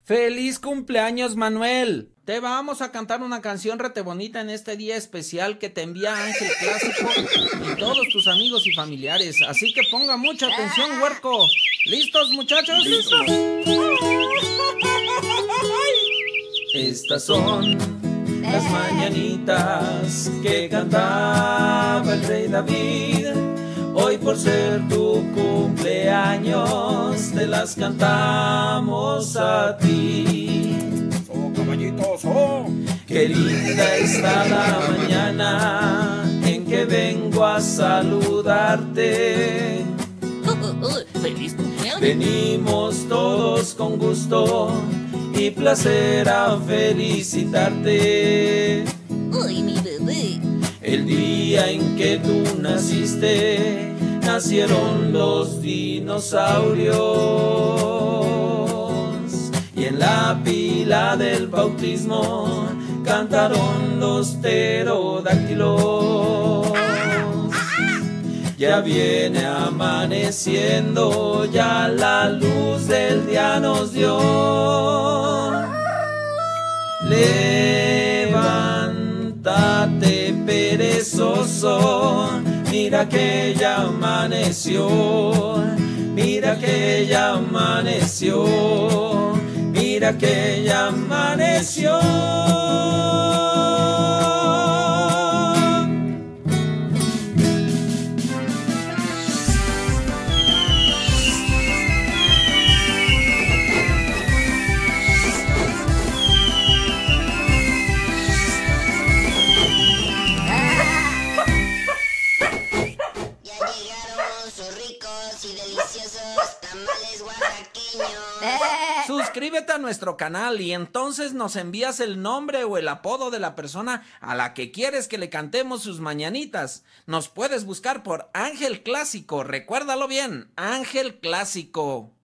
¡Feliz cumpleaños, Manuel! Te vamos a cantar una canción rete bonita en este día especial que te envía Ángel Clásico y todos tus amigos y familiares. Así que ponga mucha atención, huerco. ¿Listos, muchachos? ¡Listos! Estas son las mañanitas que cantaba el rey David. Hoy por ser tu cumpleaños te las cantamos a ti. ¡Oh, caballitos, oh! Qué linda está la mañana en que vengo a saludarte. ¡Feliz cumpleaños! Venimos todos con gusto y placer a felicitarte. ¡Ay, mi bebé! El día en que tú naciste, nacieron los dinosaurios. Y en la pila del bautismo cantaron los pterodáctilos. Ya viene amaneciendo, ya la luz del día nos dio. Levántate, perezoso, mira que ya amaneció, mira que ya amaneció, mira que ya amaneció. Y deliciosos tamales oaxaqueños. Suscríbete a nuestro canal y entonces nos envías el nombre o el apodo de la persona a la que quieres que le cantemos sus mañanitas. Nos puedes buscar por Ángel Clásico, recuérdalo bien, Ángel Clásico.